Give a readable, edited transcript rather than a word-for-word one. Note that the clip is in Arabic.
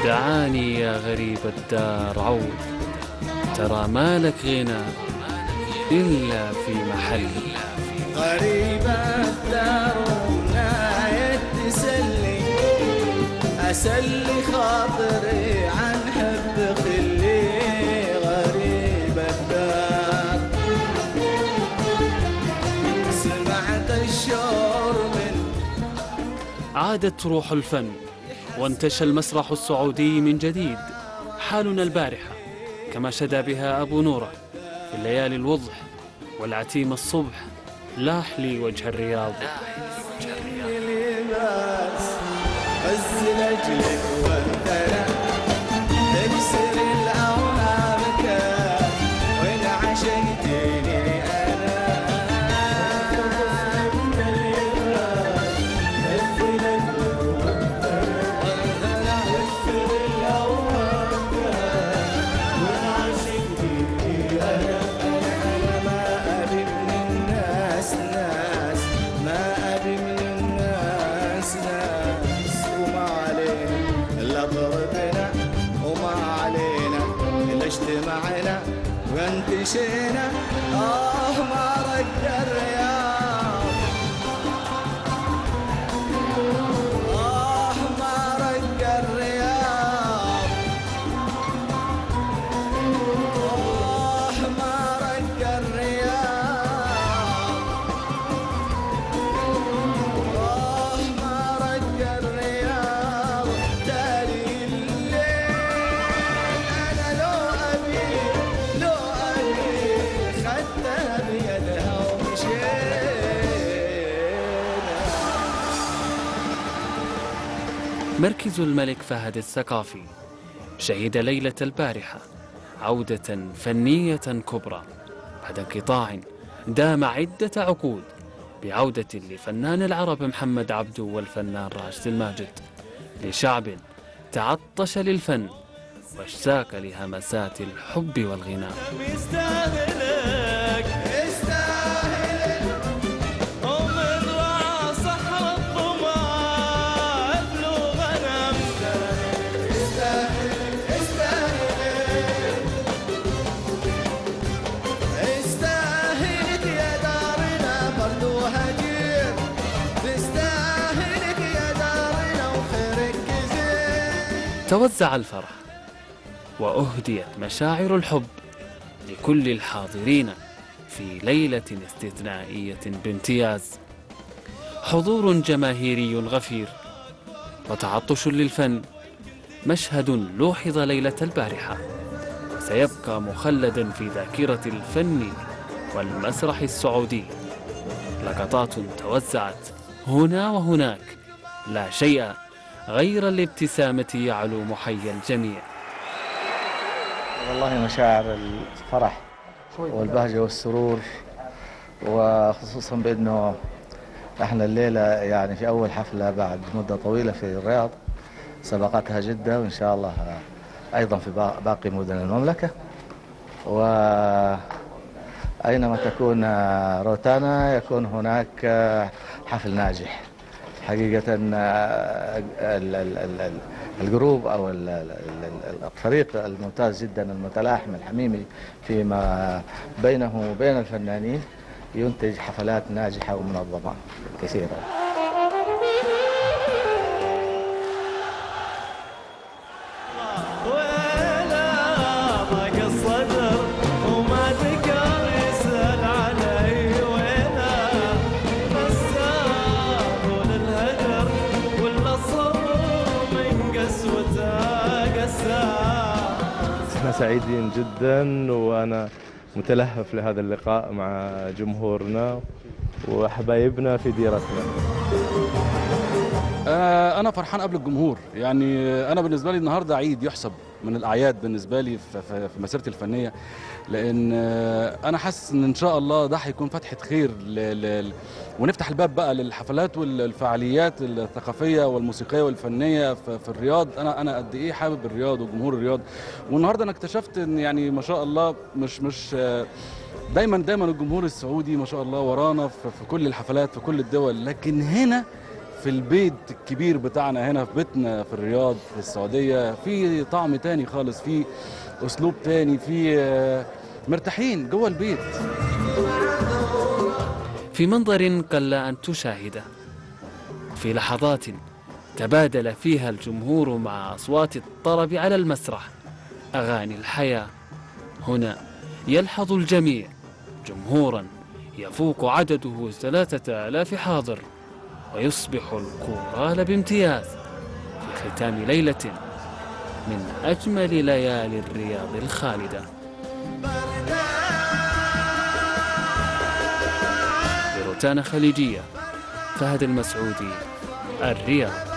دعاني يا غريب الدار عود، ترى ما لك غنى إلا في محلي. غريب الدار وناية تسلي، أسلي خاطري عن حب خلي. غريب الدار سمعت الشعر من عادت روح الفن وانتشى المسرح السعودي من جديد. حالنا البارحة كما شدا بها أبو نورة في الليالي الوضح والعتيم الصبح. لاح لي وجه الرياض. لباس غزل أجلك والثرى، اكسر الأوهام كان وإن عشقتني أنا. اجتمعنا وانتشينا ما رد الرياض، ما رد الرياض، ما رد الرياض، ما رد الرياض. تالي الليل انا لو ابي خدتها بيدها ومشينا. مركز الملك فهد الثقافي شهد ليلة البارحة عودة فنية كبرى بعد انقطاع دام عدة عقود، بعودة لفنان العرب محمد عبده والفنان راشد الماجد، لشعب تعطش للفن واشتاق لهمسات الحب والغناء. توزع الفرح وأهديت مشاعر الحب لكل الحاضرين في ليلة استثنائية بامتياز. حضور جماهيري غفير وتعطش للفن، مشهد لوحظ ليلة البارحة وسيبقى مخلدا في ذاكرة الفن والمسرح السعودي. لقطات توزعت هنا وهناك، لا شيء غير الابتسامة يعلو محيا الجميع. والله مشاعر الفرح والبهجة والسرور، وخصوصا بأنه احنا الليلة يعني في أول حفلة بعد مدة طويلة في الرياض، سبقتها جدة وإن شاء الله أيضا في باقي مدن المملكة. وأينما تكون روتانا يكون هناك حفل ناجح حقيقة. الجروب أو الفريق الممتاز جدا المتلاحم الحميمي فيما بينه وبين الفنانين ينتج حفلات ناجحة ومنظمة كثيرة. احنا سعيدين جدا، وانا متلهف لهذا اللقاء مع جمهورنا وحبايبنا في ديرتنا. انا فرحان قبل الجمهور، يعني انا بالنسبه لي النهارده عيد يحسب من الاعياد بالنسبه لي في مسيرتي الفنيه، لان انا حاسس ان شاء الله ده هيكون فتحه خير ونفتح الباب بقى للحفلات والفعاليات الثقافيه والموسيقيه والفنيه في الرياض. انا قد ايه حابب الرياض وجمهور الرياض، والنهارده انا اكتشفت ان يعني ما شاء الله مش دايما الجمهور السعودي ما شاء الله ورانا في كل الحفلات في كل الدول، لكن هنا في البيت الكبير بتاعنا هنا في بيتنا في الرياض في السعودية في طعم تاني خالص، في أسلوب تاني، في مرتاحين جوه البيت. في منظر قل أن تشاهده، في لحظات تبادل فيها الجمهور مع أصوات الطرب على المسرح أغاني الحياة. هنا يلحظ الجميع جمهورا يفوق عدده 3000 حاضر، ويصبح الكورال بامتياز في ختام ليلة من أجمل ليالي الرياض الخالدة. روتانا خليجية، فهد المسعودي، الرياض.